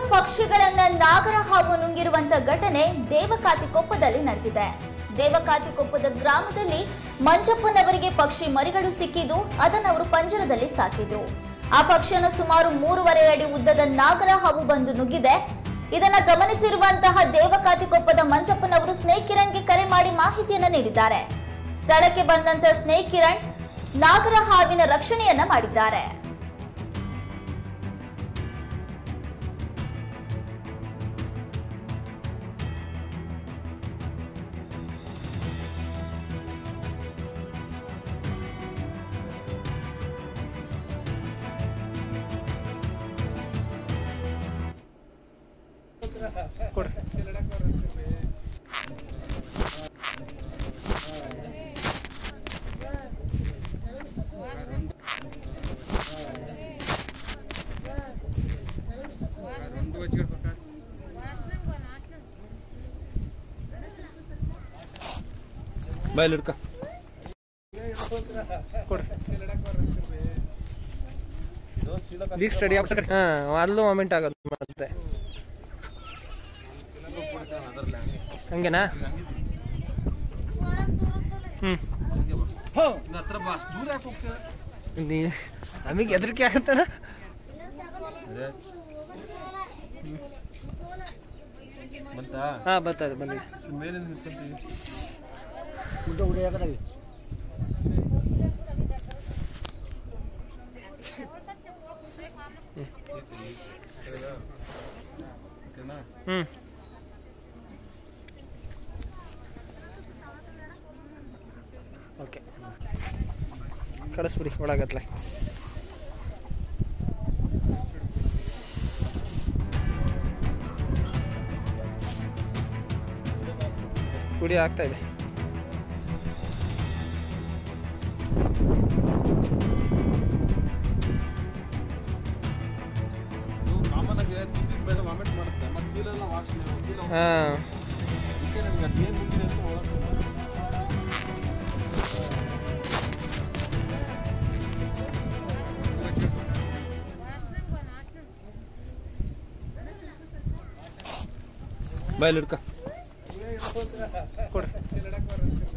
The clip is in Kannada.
ಪಕ್ಷಿಗಳನ್ನ ನಾಗರ ಹಾವು ನುಂಗಿರುವಂತ ಘಟನೆ ದೇವಕಾತಿಕೊಪ್ಪದಲ್ಲಿ ನಡೆದಿದೆ. ದೇವಕಾತಿಕೊಪ್ಪದ ಗ್ರಾಮದಲ್ಲಿ ಮಂಜಪ್ಪನವರಿಗೆ ಪಕ್ಷಿ ಮರಿಗಳು ಸಿಕ್ಕಿದ್ದು ಅದನ್ನು ಅವರು ಪಂಜರದಲ್ಲಿ ಸಾಕಿದ್ರು. ಆ ಪಕ್ಷಿಯನ್ನು ಸುಮಾರು 3.5 ಅಡಿ ಉದ್ದದ ನಾಗರ ಹಾವು ಬಂದು ನುಗ್ಗಿದೆ. ಇದನ್ನ ಗಮನಿಸಿರುವಂತಹ ದೇವಕಾತಿಕೊಪ್ಪದ ಮಂಜಪ್ಪನವರು ಸ್ನೇಕ್ ಕಿರಣ್ಗೆ ಕರೆ ಮಾಡಿ ಮಾಹಿತಿಯನ್ನ ನೀಡಿದ್ದಾರೆ. ಸ್ಥಳಕ್ಕೆ ಬಂದಂತ ಸ್ನೇಕ್ ಕಿರಣ್ ನಾಗರ ಹಾವಿನ ರಕ್ಷಣೆಯನ್ನ ಮಾಡಿದ್ದಾರೆ. बाय लड़का स्टडी ಅಲ್ಲೂ ಮೊಮೆಂಟ್ ಆಗೋದು ಮತ್ತೆ ಹಂಗೇನಾ ನಮಗೆ ಹೆದರಿಕೆ ಆಗತ್ತಣ ಹಾ ಬರ್ತದೆ ಬಂದಿದೆ ಓಕೆ ಕಳಿಸ್ಬಿಡಿ ಒಳಗತ್ಲೆ ಪುಡಿ ಆಗ್ತಾ ಇದೆ. बाय लड़का